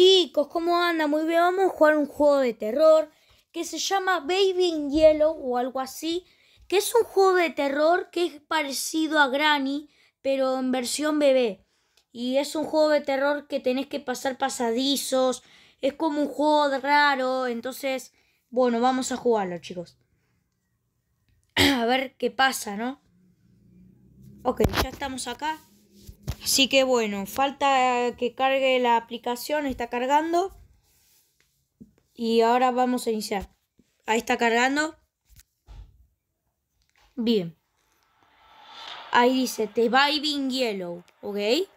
Chicos, ¿cómo anda? Muy bien, vamos a jugar un juego de terror que se llama Baby in Yellow o algo así, que es un juego de terror que es parecido a Granny, pero en versión bebé. Y es un juego de terror que tenés que pasar pasadizos, es como un juego raro, entonces, bueno, vamos a jugarlo, chicos. A ver qué pasa, ¿no? Ok, ya estamos acá. Así que bueno, falta que cargue la aplicación, está cargando. Y ahora vamos a iniciar. Ahí está cargando. Bien. Ahí dice The Baby in Yellow. ¿Ok?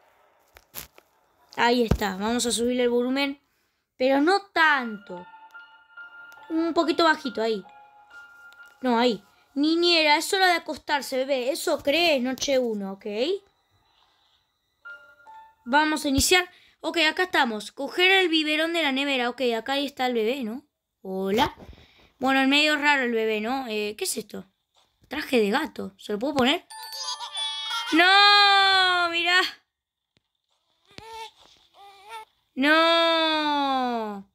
Ahí está. Vamos a subir el volumen. Pero no tanto. Un poquito bajito ahí. No, ahí. Niñera, es hora de acostarse, bebé. Eso crees, noche 1, ¿ok? Vamos a iniciar. Ok, acá estamos. Coger el biberón de la nevera. Ok, acá ahí está el bebé, ¿no? Hola. Bueno, es medio raro el bebé, ¿no? ¿Qué es esto? Traje de gato. ¿Se lo puedo poner? ¡No! Mirá. ¡No!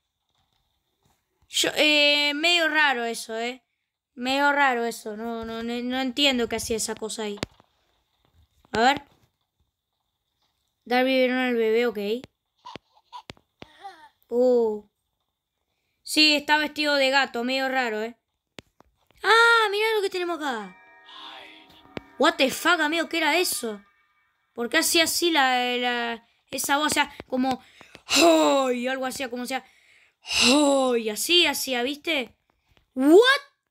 Yo, medio raro eso, Medio raro eso. No entiendo qué hacía esa cosa ahí. A ver. Dar biberón al bebé, ok. Sí, está vestido de gato, medio raro, ¡Ah! Mirá lo que tenemos acá. What the fuck, amigo, ¿qué era eso? ¿Por qué hacía así esa voz? O sea, como... ¡ay! Algo hacía como sea... ¡ay! Así hacía, ¿viste? ¿What?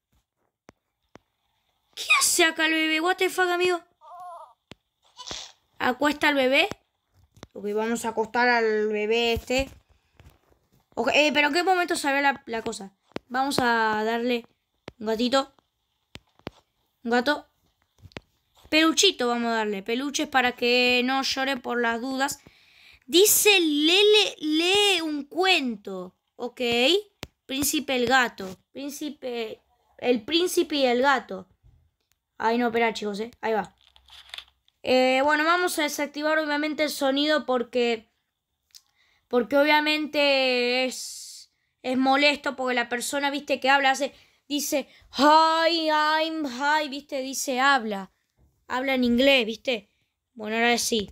¿Qué hace acá el bebé? What the fuck, amigo. Acuesta al bebé. Ok, vamos a acostar al bebé este. Okay, pero ¿en qué momento salió la cosa? Vamos a darle un gatito. Un gato. Peluchito vamos a darle. Peluches para que no llore por las dudas. Dice, lee un cuento. Ok. Príncipe el gato. El príncipe y el gato. Ay, no, espera, chicos, Ahí va. Bueno, vamos a desactivar obviamente el sonido porque obviamente es molesto porque la persona, viste, que habla, dice, hi, I'm, hi, viste, dice, habla en inglés, viste. Bueno, ahora sí.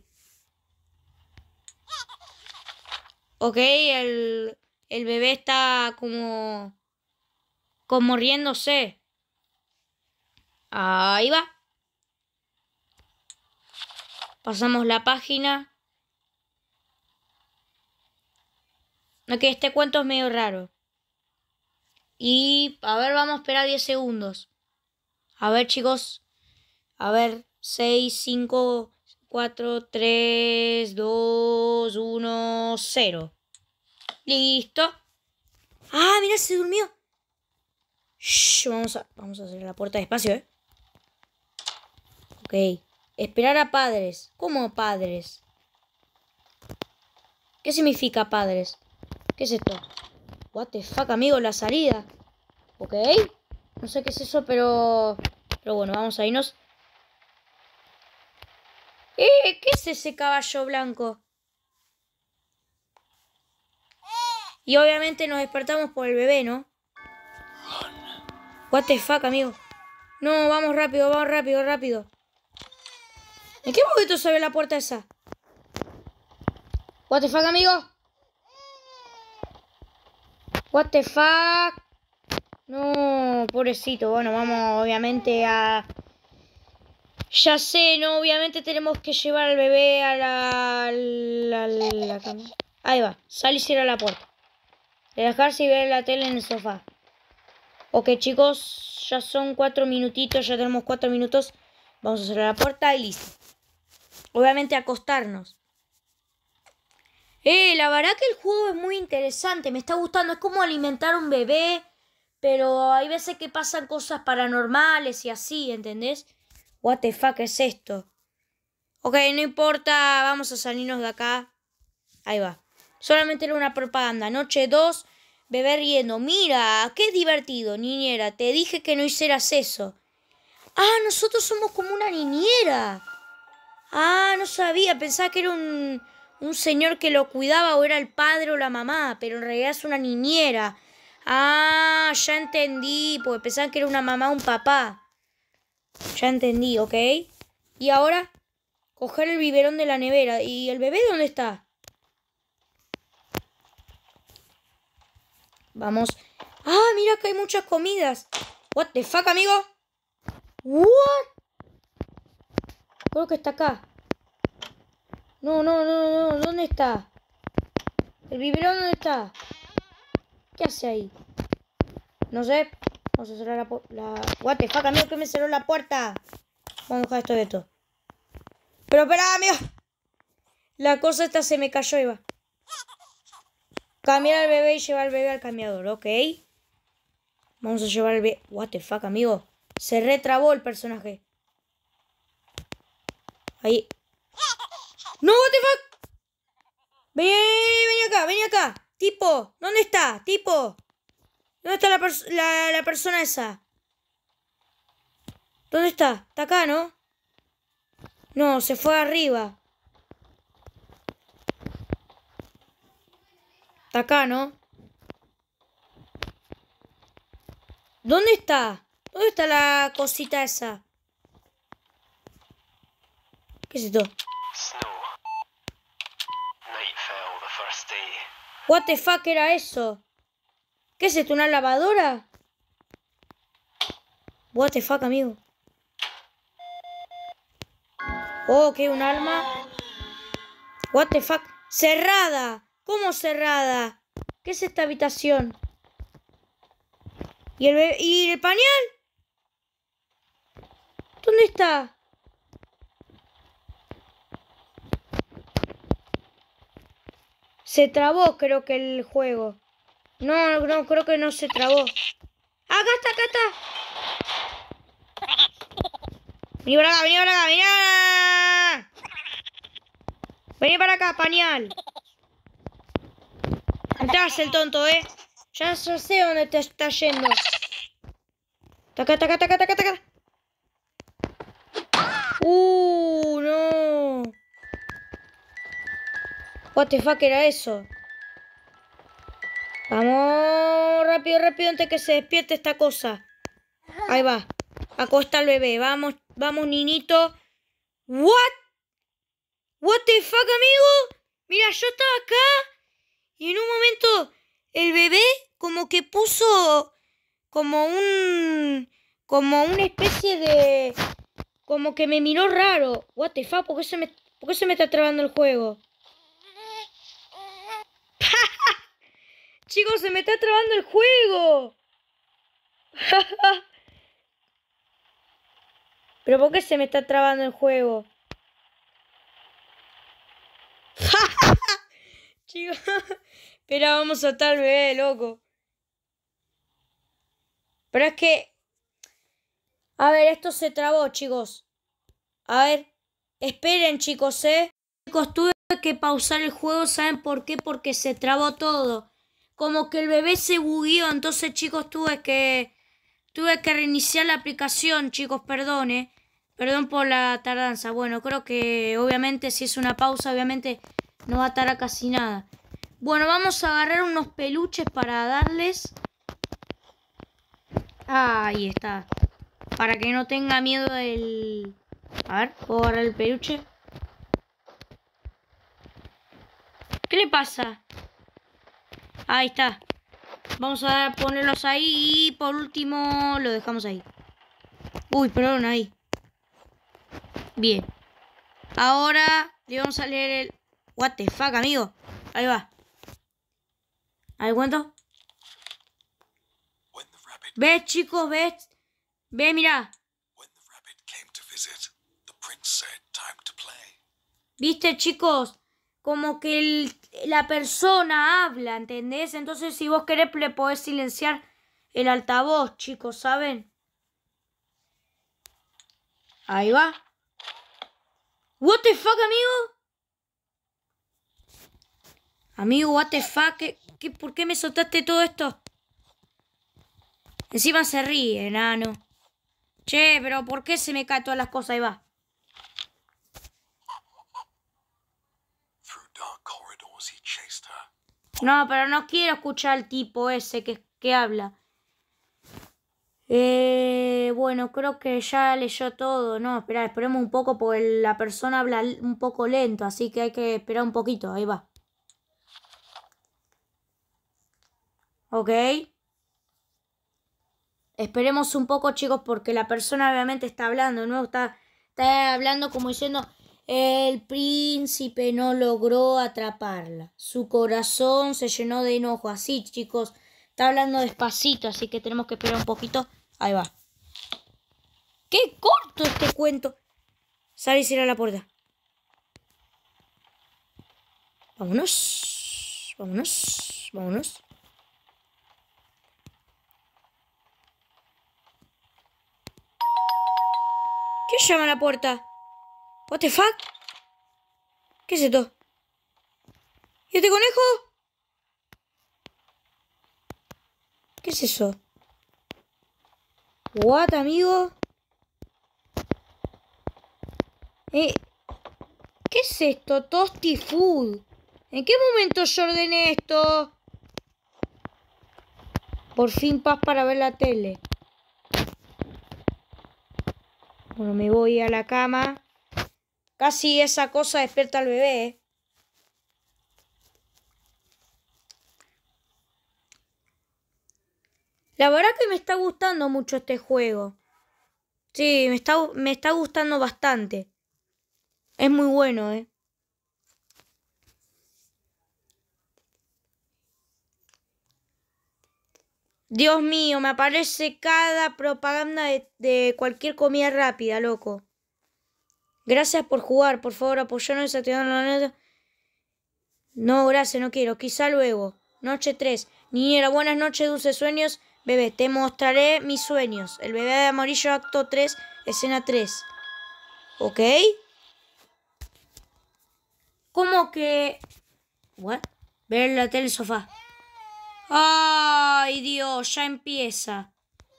Ok, el bebé está como riéndose. Ahí va. Pasamos la página. Ok, este cuento es medio raro. Y, a ver, vamos a esperar 10 segundos. A ver, chicos. A ver, 6, 5, 4, 3, 2, 1, 0. Listo. Ah, mira, se durmió. Shh, vamos a hacer la puerta despacio, Ok. Esperar a padres. ¿Cómo padres? ¿Qué significa padres? ¿Qué es esto? What the fuck, amigo, la salida. Ok. No sé qué es eso, pero bueno, vamos a irnos. ¿Qué es ese caballo blanco? Y obviamente nos despertamos por el bebé, ¿no? What the fuck, amigo. No, vamos rápido, rápido. ¿En qué momento se abre la puerta esa? What the fuck, amigo. What the fuck. No, pobrecito. Bueno, vamos obviamente a... Ya sé, ¿no? Obviamente tenemos que llevar al bebé a la cama. Ahí va. Sal y cierra la puerta. Relajarse y ver la tele en el sofá. Ok, chicos. Ya son 4 minutitos. Ya tenemos 4 minutos. Vamos a cerrar la puerta y listo. Obviamente acostarnos. La verdad que el juego es muy interesante. Me está gustando. Es como alimentar a un bebé. Pero hay veces que pasan cosas paranormales y así, ¿entendés? What the fuck es esto? Ok, no importa. Vamos a salirnos de acá. Ahí va. Solamente era una propaganda. Noche 2. Bebé riendo. Mira, qué divertido, niñera. Te dije que no hicieras eso. Ah, nosotros somos como una niñera. Ah, no sabía. Pensaba que era un un señor que lo cuidaba o era el padre o la mamá, pero en realidad es una niñera. Ah, ya entendí, porque pensaban que era una mamá o un papá. Ya entendí, ¿ok? Y ahora, coger el biberón de la nevera. ¿Y el bebé dónde está? Vamos. Ah, mira que hay muchas comidas. What the fuck, amigo? What? Creo que está acá. No. ¿Dónde está? ¿El biberón dónde está? ¿Qué hace ahí? No sé. Vamos a cerrar la... What the fuck, amigo, que me cerró la puerta. Vamos a dejar esto de esto. Pero espera, amigo. La cosa esta se me cayó, Iba. Cambiar al bebé y llevar al bebé al cambiador, ¿ok? Vamos a llevar al bebé... What the fuck, amigo. Se retrabó el personaje. Ahí. ¡No, what the fuck! Vení acá. Tipo, ¿dónde está? Tipo. ¿Dónde está la persona esa? ¿Dónde está? Está acá, ¿no? No, se fue arriba. Está acá, ¿no? ¿Dónde está? ¿Dónde está la cosita esa? ¿Qué es esto? What the fuck era eso? ¿Qué es esto? ¿Una lavadora? What the fuck, amigo. Oh, ¿qué? ¿Un arma? What the fuck. ¡Cerrada! ¿Cómo cerrada? ¿Qué es esta habitación? ¿Y el pañal? ¿Dónde está? Se trabó, creo que el juego. No, creo que no se trabó. Acá está. Vení para acá. Vení para acá, pañal. Entrás el tonto, Ya sé dónde te está yendo. Taca. No. What the fuck era eso? Vamos, rápido, antes que se despierte esta cosa. Ahí va. Acosta al bebé. Vamos, niñito. What the fuck, amigo? Mira, yo estaba acá y en un momento el bebé como que puso como una especie de... Como que me miró raro. What the fuck, ¿por qué se me está trabando el juego? Chicos, se me está trabando el juego. ¿Pero por qué se me está trabando el juego? Chicos, pero vamos a soltar al bebé, loco. Pero es que... A ver, esto se trabó, chicos. A ver, esperen, chicos, Chicos, tuve que pausar el juego, ¿saben por qué? Porque se trabó todo. Como que el bebé se bugueó, entonces, chicos, tuve que reiniciar la aplicación, chicos, perdón, Perdón por la tardanza. Bueno, creo que obviamente si es una pausa, obviamente no va a tardar casi nada. Bueno, vamos a agarrar unos peluches para darles. Ahí está. Para que no tenga miedo el... A ver, ¿puedo agarrar el peluche? ¿Qué le pasa? Ahí está. Vamos a ponerlos ahí y por último lo dejamos ahí. Uy, perdón, ahí. Bien. Ahora le vamos a leer el... What the fuck, amigo. Ahí va. ¿Al cuento? ¿Ves, chicos? ¿Ves? Ve, mira. ¿Viste, chicos? Como que la persona habla, ¿entendés? Entonces, si vos querés, le podés silenciar el altavoz, chicos, ¿saben? Ahí va. What the fuck, amigo? Amigo, what the fuck? ¿Por qué me soltaste todo esto? Encima se ríe, enano. Che, pero ¿por qué se me caen todas las cosas? Ahí va. No, pero no quiero escuchar al tipo ese que habla. Bueno, creo que ya leyó todo. No, espera, esperemos un poco porque la persona habla un poco lento, así que hay que esperar un poquito. Ahí va. Ok. Esperemos un poco, chicos, porque la persona obviamente está hablando, ¿no? Está hablando como diciendo, el príncipe no logró atraparla. Su corazón se llenó de enojo. Así, chicos, está hablando despacito, así que tenemos que esperar un poquito. Ahí va. ¡Qué corto este cuento! Sale y cierra la puerta. Vámonos. Vámonos. Vámonos. ¿Quién llama a la puerta? What the fuck? ¿Qué es esto? ¿Y este conejo? ¿Qué es eso? What, amigo? ¿Qué es esto? Toasty Food. ¿En qué momento yo ordené esto? Por fin paz para ver la tele. Bueno, me voy a la cama. Casi esa cosa despierta al bebé. La verdad que me está gustando mucho este juego. Sí, me está gustando bastante. Es muy bueno, ¿eh? Dios mío, me aparece cada propaganda de cualquier comida rápida, loco. Gracias por jugar, por favor, apoyarnos desactivando la neta. No, gracias, no quiero. Quizá luego. Noche 3. Niñera, buenas noches, dulces sueños. Bebé, te mostraré mis sueños. El bebé de amarillo, acto 3, escena 3. ¿Ok? ¿Cómo que...? ¿What? Ver la tele en el sofá. ¡Ay, Dios! Ya empieza.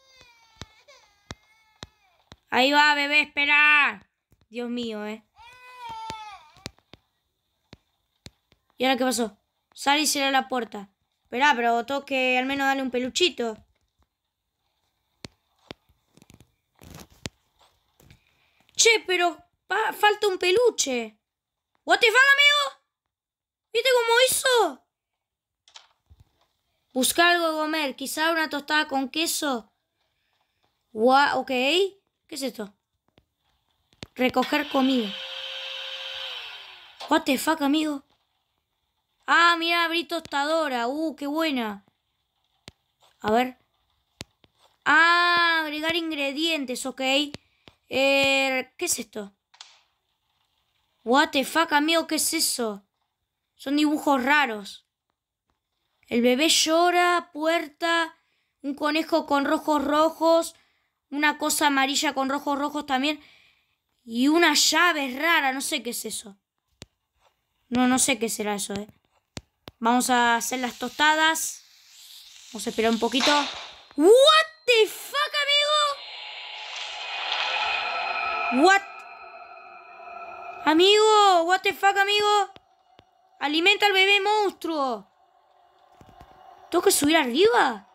Ahí va, bebé, espera. Dios mío, ¿eh? ¿Y ahora qué pasó? Sale y cierra la puerta. Esperá, pero tengo que al menos darle un peluchito. Che, pero falta un peluche. ¿What the fuck, amigo? ¿Viste cómo hizo? Buscar algo de comer. Quizá una tostada con queso. Ok. ¿Qué es esto? Recoger comida. What the fuck, amigo? Ah, mira, abrí tostadora. Qué buena. A ver. Ah, agregar ingredientes, ok. ¿Qué es esto? What the fuck, amigo, ¿qué es eso? Son dibujos raros. El bebé llora, puerta, un conejo con rojos rojos, una cosa amarilla con rojos rojos también, y una llave rara, no sé qué es eso. No sé qué será eso, Vamos a hacer las tostadas. Vamos a esperar un poquito. What the fuck, amigo? What? Amigo, what the fuck, amigo? Alimenta al bebé monstruo. ¿Tengo que subir arriba?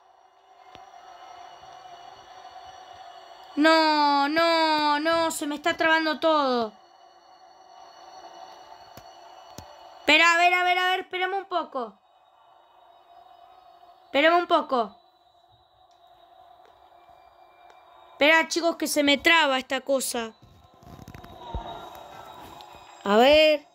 No, se me está trabando todo. Espera, a ver, espérame un poco. Espérame un poco. Espera, chicos, que se me traba esta cosa. A ver.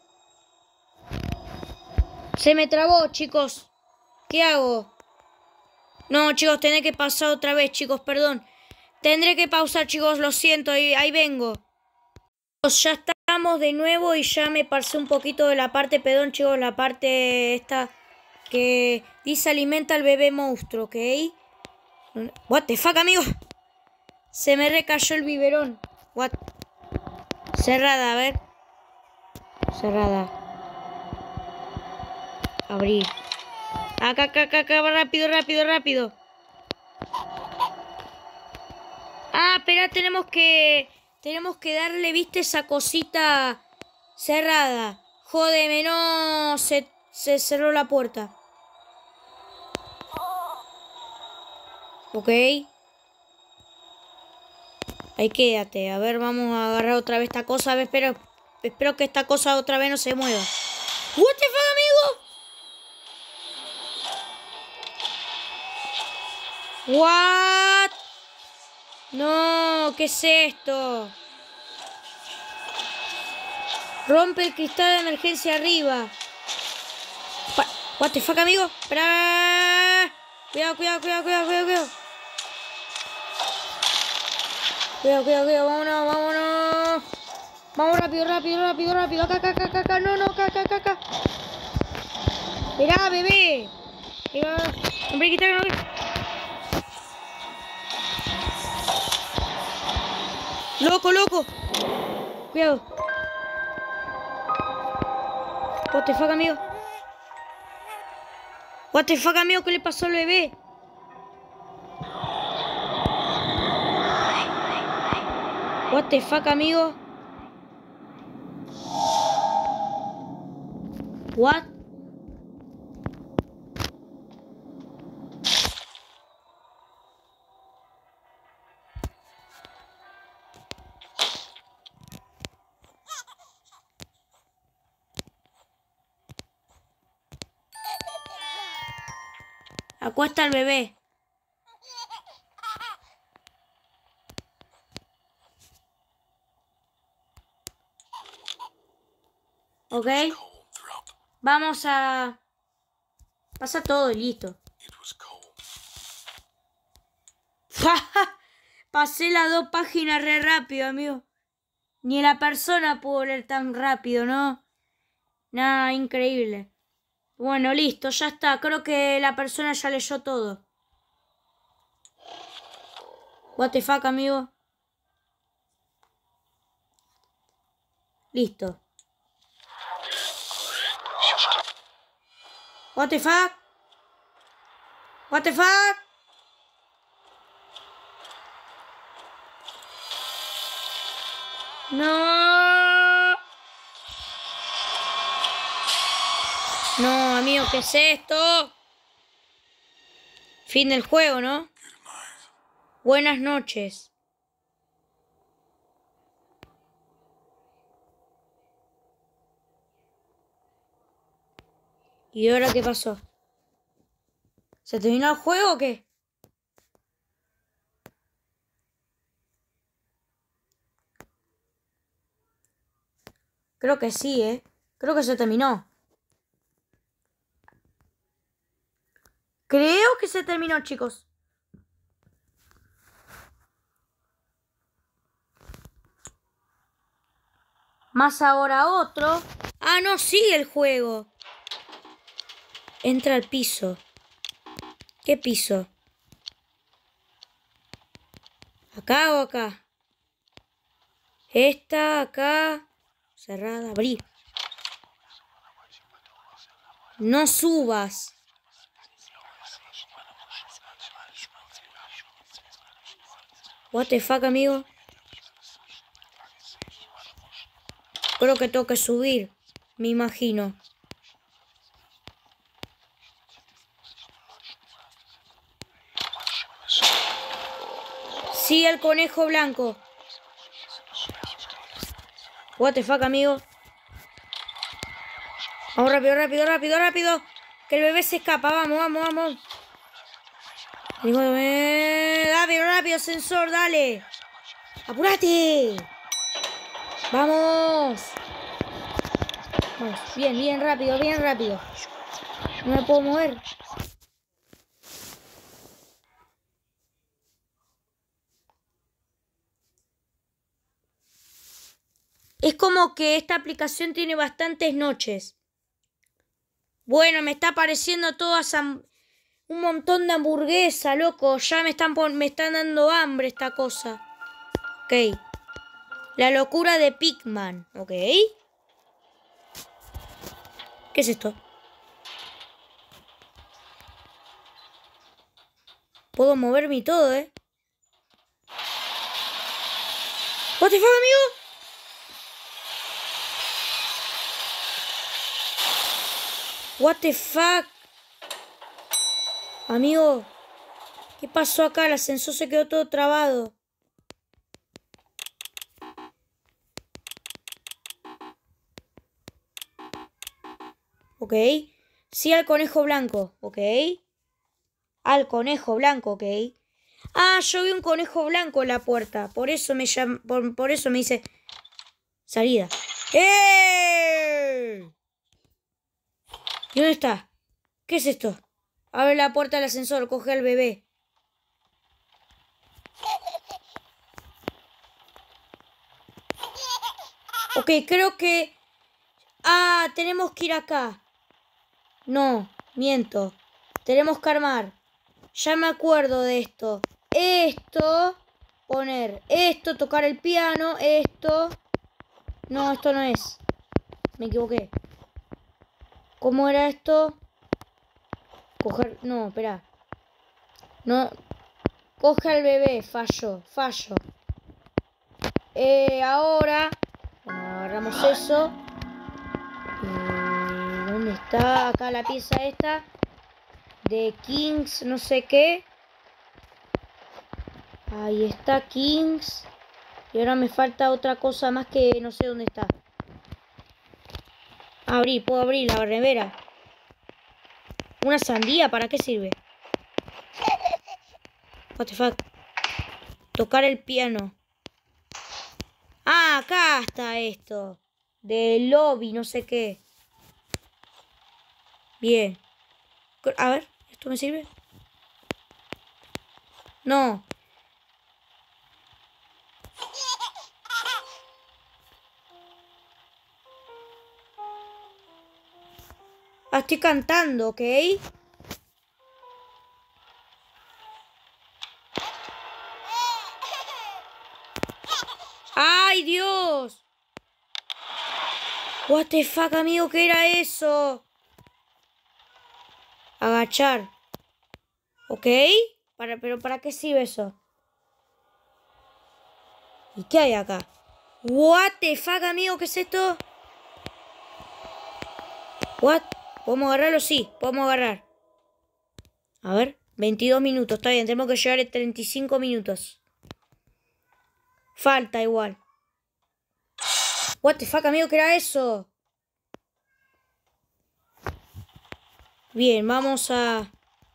Se me trabó, chicos. ¿Qué hago? No, chicos, tendré que pasar otra vez, chicos, perdón. Tendré que pausar, chicos, lo siento, ahí vengo. Ya estamos de nuevo y ya me pasé un poquito de la parte, perdón, chicos, la parte esta que dice alimenta al bebé monstruo, ¿ok? What the fuck, amigo. Se me recayó el biberón. What? Cerrada, a ver. Cerrada. Abrir. Acá, rápido. Ah, espera, tenemos que darle, viste, esa cosita cerrada. Jódeme, no. Se Se cerró la puerta. Ok. Ahí quédate. A ver, vamos a agarrar otra vez esta cosa. A ver, espero que esta cosa otra vez no se mueva. What the fuck, amigo? What? No, ¿qué es esto? Rompe el cristal de emergencia arriba. What the fuck, amigo? Espera. Cuidado. Cuidado, vámonos. Vamos rápido. Acá. No, acá. Mirá, bebé. Hombre, quítalo. Loco. Cuidado. What the fuck, amigo? What the fuck, amigo, ¿qué le pasó al bebé? What the fuck, amigo? What? Acuesta al bebé. Ok. Vamos a... Pasa todo y listo. Pasé las 2 páginas re rápido, amigo. Ni la persona pudo leer tan rápido, ¿no? Nada, increíble. Bueno, listo, ya está. Creo que la persona ya leyó todo. What the fuck, amigo. Listo. What the fuck. No. No, amigo, ¿qué es esto? Fin del juego, ¿no? Buenas noches. ¿Y ahora qué pasó? ¿Se terminó el juego o qué? Creo que sí, ¿eh? Creo que se terminó. Creo que se terminó, chicos. Más ahora otro. Ah, no, sigue el juego. Entra al piso. ¿Qué piso? ¿Acá o acá? Esta, acá. Cerrada, abrir. No subas. What the fuck, amigo. Creo que tengo que subir. Me imagino. Sí, el conejo blanco. What the fuck, amigo. Vamos rápido. Que el bebé se escapa. Vamos. Rápido, sensor, dale. ¡Apúrate! Vamos. Bien rápido. No me puedo mover. Es como que esta aplicación tiene bastantes noches. Bueno, me está apareciendo un montón de hamburguesa, loco. Ya me están dando hambre esta cosa. Ok. La locura de Pigman. Ok. ¿Qué es esto? Puedo moverme y todo, ¿eh? What the fuck, amigo? What the fuck. Amigo, ¿qué pasó acá? El ascensor se quedó todo trabado. Ok. Sí al conejo blanco. Ok. Al conejo blanco, ok. Ah, yo vi un conejo blanco en la puerta. Por eso me llama, por eso me dice salida. ¡Eh! ¿Y dónde está? ¿Qué es esto? Abre la puerta del ascensor, coge al bebé. Ok, creo que... Ah, tenemos que ir acá. No, miento. Tenemos que armar. Ya me acuerdo de esto. Esto. Poner esto, tocar el piano, esto. No, esto no es. Me equivoqué. ¿Cómo era esto? Coger... No, espera. No. Coge al bebé. Fallo. Ahora... Bueno, agarramos eso. ¿Dónde está? Acá la pieza esta. De Kings, no sé qué. Ahí está Kings. Y ahora me falta otra cosa más que no sé dónde está. Puedo abrir la nevera. ¿Una sandía? ¿Para qué sirve? What the fuck. Tocar el piano. Ah, acá está esto. Del lobby, no sé qué. Bien. A ver, ¿esto me sirve? No. Ah, estoy cantando, ¿ok? ¡Ay, Dios! What the fuck, amigo, ¿qué era eso? Agachar. ¿Ok? ¿Pero para qué sirve eso? ¿Y qué hay acá? What the fuck, amigo, ¿qué es esto? What? ¿Podemos agarrarlo? Sí, podemos agarrar. A ver, 22 minutos, está bien, tenemos que llegar en 35 minutos. Falta igual. What the fuck, amigo, ¿qué era eso? Bien, vamos a...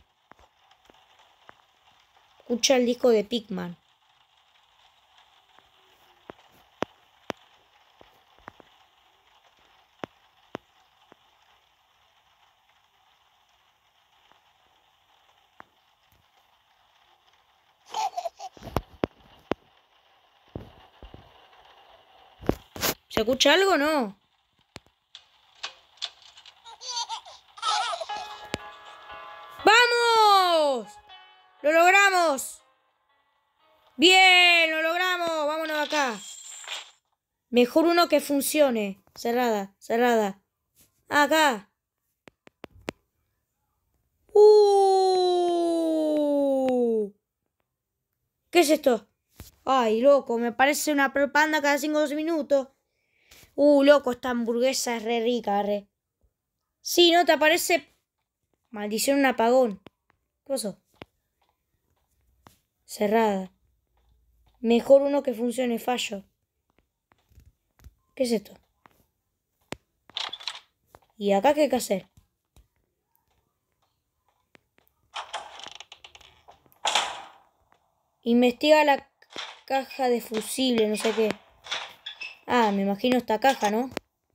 escuchar el disco de Pigman. ¿Se escucha algo o no? ¡Vamos! ¡Lo logramos! ¡Bien! ¡Lo logramos! ¡Vámonos de acá! Mejor uno que funcione. Cerrada. Acá. ¿Qué es esto? Ay, loco, me parece una propaganda cada 5 o 2 minutos. Loco, esta hamburguesa es re rica, re. Sí, ¿no te aparece? Maldición, un apagón. ¿Qué pasó? Cerrada. Mejor uno que funcione, fallo. ¿Qué es esto? ¿Y acá qué hay que hacer? Investiga la caja de fusible, no sé qué. Ah, me imagino esta caja, ¿no?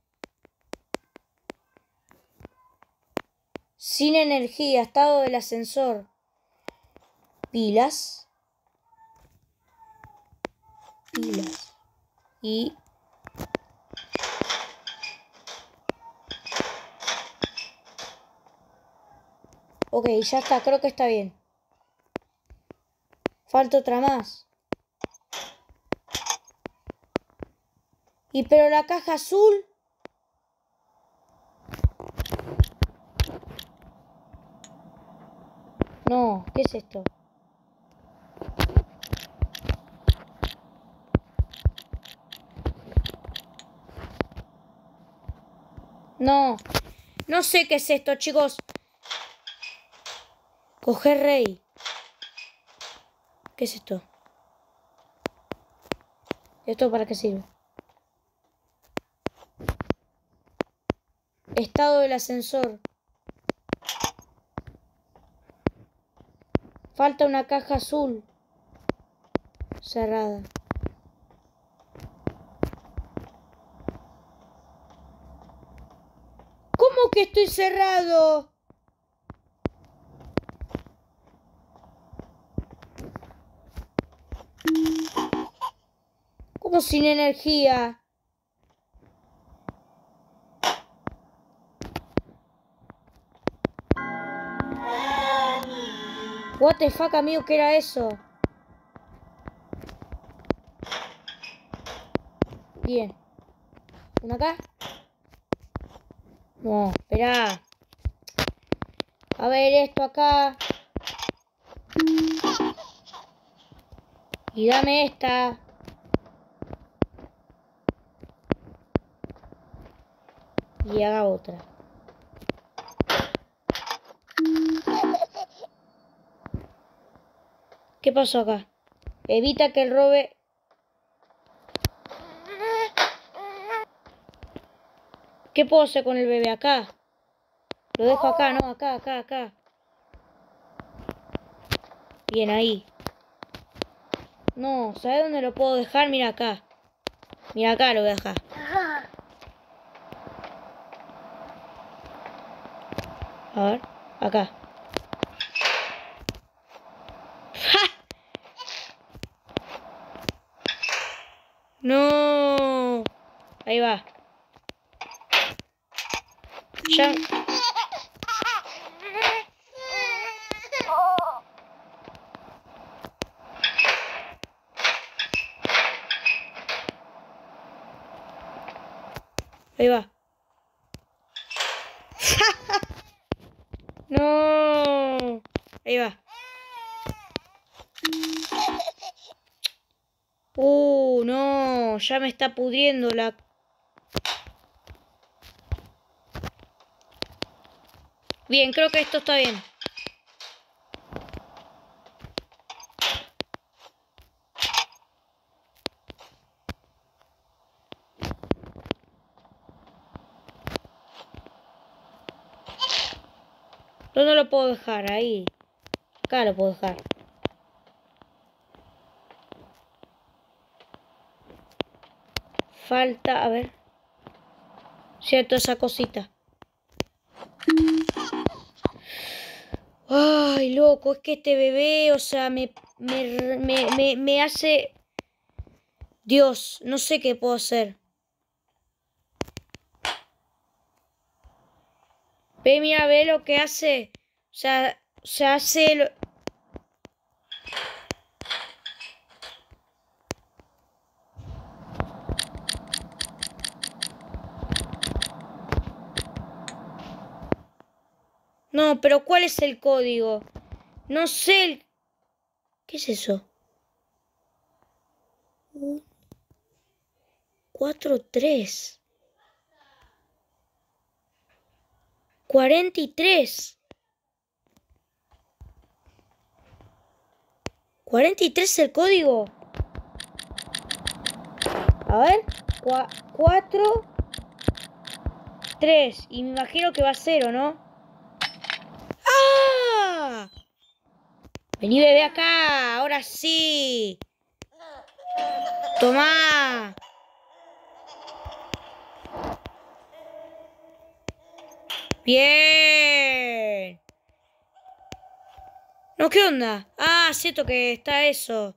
Sin energía, estado del ascensor. Pilas. Y... ok, ya está, creo que está bien. Falta otra más. Pero la caja azul... No, ¿qué es esto? No. No sé qué es esto, chicos. Coger rey. ¿Qué es esto? ¿Esto para qué sirve? Estado del ascensor. Falta una caja azul. Cerrada. ¿Cómo que estoy cerrado? ¿Cómo sin energía? What the fuck, amigo, ¿qué era eso? Bien. ¿Una acá? No, espera. A ver, esto acá. Y dame esta. Y haga otra. ¿Qué pasó acá? Evita que el robe... ¿Qué puedo hacer con el bebé acá? Lo dejo acá, ¿no? Acá, acá, acá. Bien, ahí. No, ¿sabes dónde lo puedo dejar? Mira acá. Mira acá lo voy a dejar. A ver, acá. No. Ahí va. Ya. Ahí va. No. Ahí va. No. Ya me está pudriendo la... Bien, creo que esto está bien. ¿Dónde lo puedo dejar? Ahí. Acá lo puedo dejar. Falta, a ver. Cierto, esa cosita. Ay, loco, es que este bebé, o sea, me hace... Dios, no sé qué puedo hacer. Ve, mira, ve lo que hace. O sea, hace... No, pero ¿cuál es el código? No sé el... ¿Qué es eso? 43. 43. 43 es el código. A ver. 4, 3. Y me imagino que va a 0, ¿no? ¡Ah! Vení, bebé, acá. Ahora sí. Tomá. Bien. No, ¿qué onda? Ah, cierto que está eso.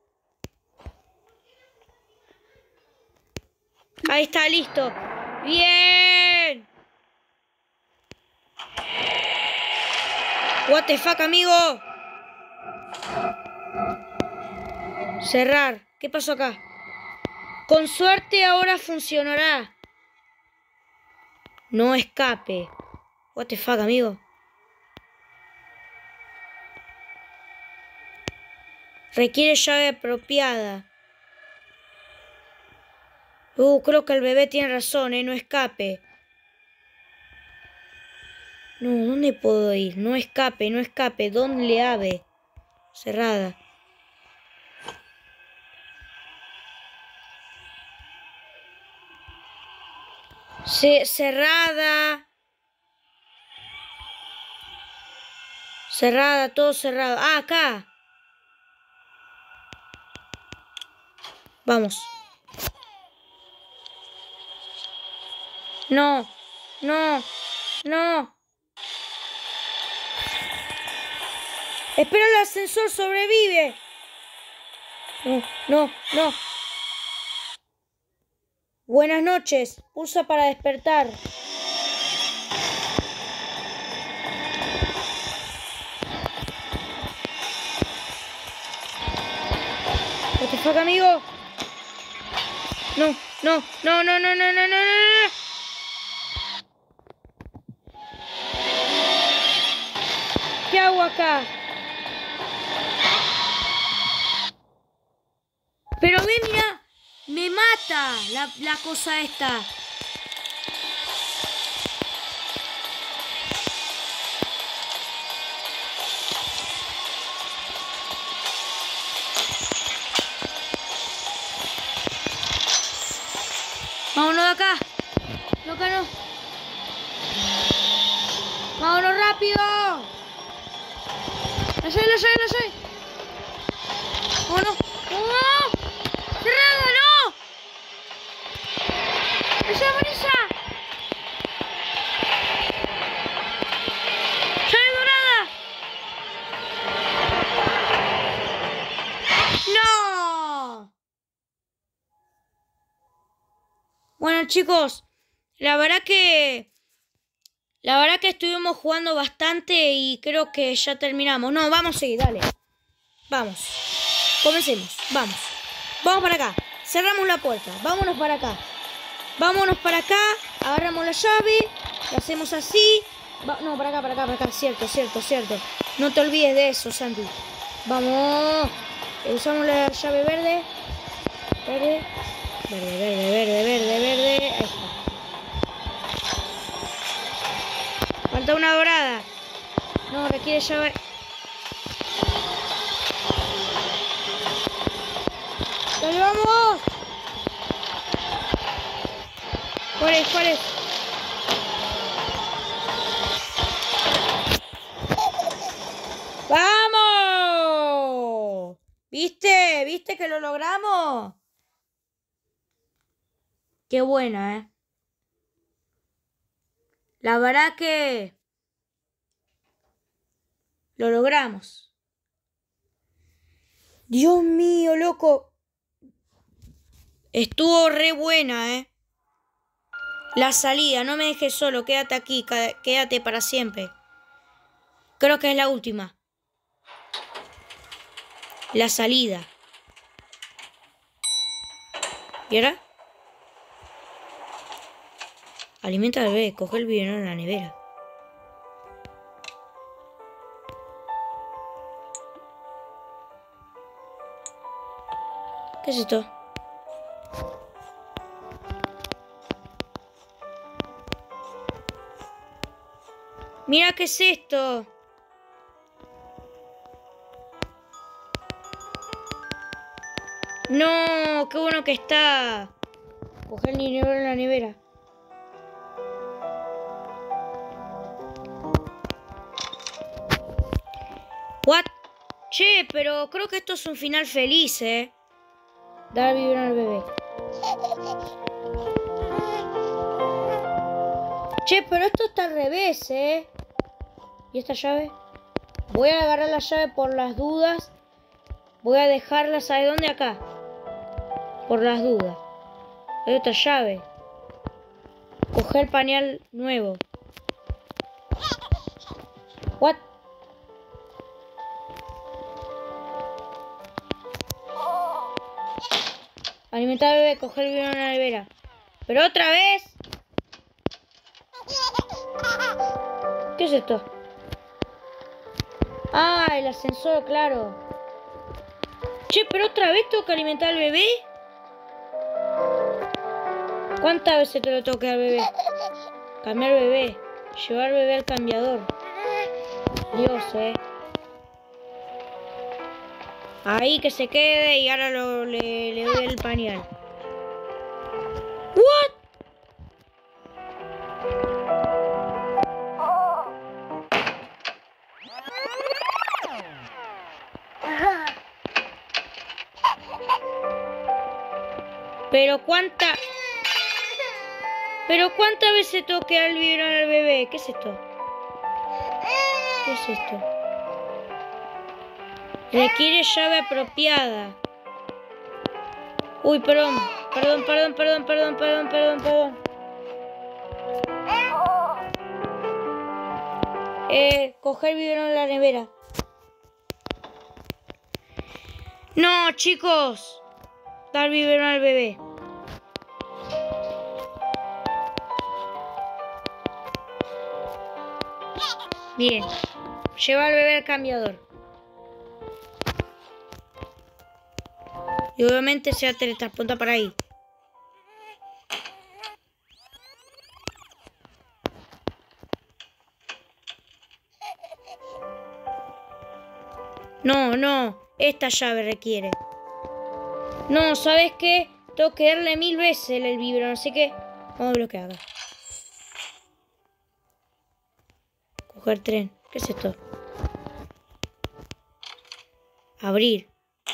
Ahí está, listo. Bien. What the fuck, amigo. Cerrar. ¿Qué pasó acá? Con suerte ahora funcionará. No escape. What the fuck, amigo. Requiere llave apropiada. Creo que el bebé tiene razón, no escape. No, ¿dónde puedo ir? No escape, no escape. ¿Dónde le ave? Cerrada. Cerrada. Cerrada, todo cerrado. Ah, acá. Vamos. No, no, no. Espera, el ascensor sobrevive. No, no, no. Buenas noches. Pulsa para despertar. What the fuck, amigo? No, no, no, no, no, no, no, no, no. ¿Qué hago acá? Pero ve, mira, me mata la cosa esta. Vámonos de acá. No, acá no. Vámonos rápido. La llave, la llave, la llave. Vámonos. ¡No! ¡Cerrada, no! ¡La llave amarilla! ¡Llave dorada! ¡No! Bueno, chicos, la verdad que estuvimos jugando bastante y creo que ya terminamos. No, vamos a seguir, dale. Vamos. Comencemos. Vamos. Vamos para acá. Cerramos la puerta. Vámonos para acá. Vámonos para acá. Agarramos la llave. La hacemos así. No, para acá, para acá, para acá. Cierto, cierto, cierto. No te olvides de eso, Santi. Vamos. Usamos la llave verde. Verde. Verde, verde, verde, verde, verde. Ahí está. Falta una dorada. No, requiere llave. ¡Dale, vamos! ¿Cuál es? ¿Cuál es? ¡Vamos! ¿Viste? ¿Viste que lo logramos? Qué buena, ¿eh? La verdad que lo logramos. Dios mío, loco. Estuvo re buena, ¿eh? La salida, no me dejes solo, quédate aquí, quédate para siempre. Creo que es la última. La salida. ¿Y ahora? Alimenta al bebé, coge el biberón en la nevera. ¿Qué es esto? Mira, ¿qué es esto? No, qué bueno que está. Coger el biberón en la nevera. What? Che, pero creo que esto es un final feliz, ¿eh? Dar el biberón al bebé. Che, pero esto está al revés, ¿eh? ¿Y esta llave? Voy a agarrar la llave por las dudas. Voy a dejarla, ¿sabes dónde? Acá. Por las dudas. Hay otra llave. Coger pañal nuevo. What? Alimentar al bebé, coger el biberón en la nevera. Pero otra vez. ¿Qué es esto? Ah, el ascensor, claro. Che, pero otra vez tengo que alimentar al bebé. ¿Cuántas veces te lo tengo que dar al bebé? Cambiar al bebé. Llevar al bebé al cambiador. Dios, Ahí que se quede y ahora le doy el pañal. ¿What? Pero cuántas veces tengo que dar el biberón al bebé. ¿Qué es esto? ¿Qué es esto? Requiere llave apropiada. Uy, perdón. Coger biberón en la nevera. No, chicos. Dar biberón al bebé. Bien. Lleva al bebé al cambiador. Y obviamente se teletransporta para ahí. No. Esta llave requiere. No, ¿sabes qué? Tengo que darle 1000 veces el biberón, así que vamos a ver lo que haga. Coger tren. ¿Qué es esto? Abrir.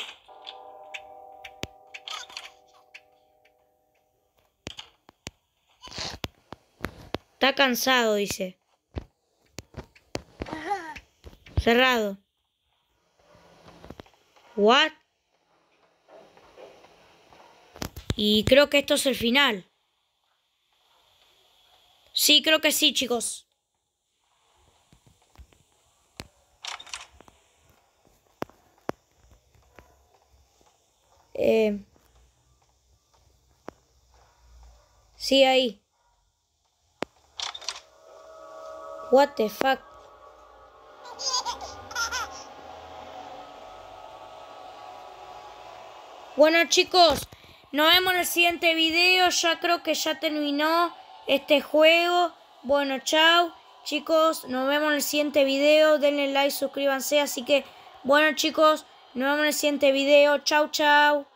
Está cansado, dice. Cerrado. What? Y creo que esto es el final. Sí, creo que sí, chicos. Sí, ahí. What the fuck. Bueno, chicos, nos vemos en el siguiente video. Ya creo que ya terminó este juego. Bueno, chao. Chicos, nos vemos en el siguiente video. Denle like, suscríbanse. Así que, bueno, chicos, nos vemos en el siguiente video. Chau, chau.